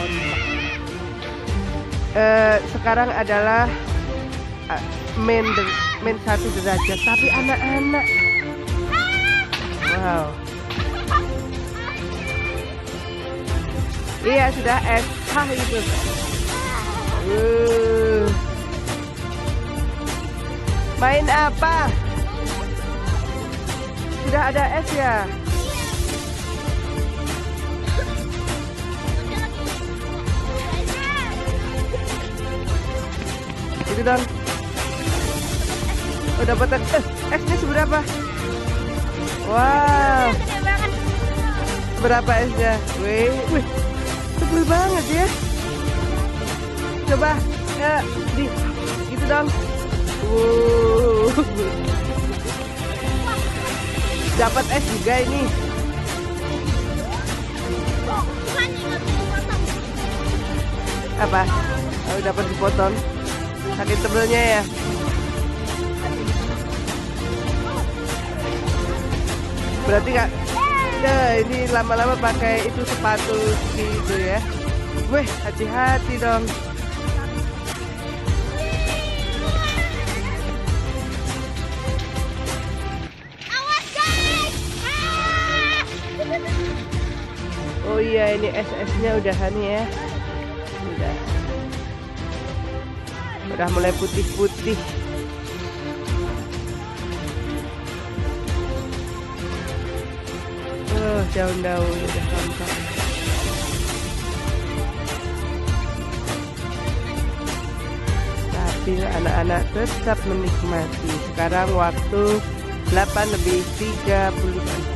Sekarang adalah main 1 derajat, tapi anak-anak. Wow. Iya, sudah es. Hah, itu. Main apa? Sudah ada es ya? Itu dong. Oh, dapat esnya seberapa? Wow. Berapa esnya? Wih, tebel banget ya. Coba, gitu dong. Dapat es juga ini. Apa? Oh, dapat dipotong. Saking tebelnya ya. Berarti kak, ini lama-lama pakai itu sepatu gitu ya. Wih, hati-hati dong. Oh iya, ini es-esnya udahan ya. Udah mulai putih-putih. Daun-daun udah tampak. Tapi anak-anak tetap menikmati. Sekarang waktu 8:30.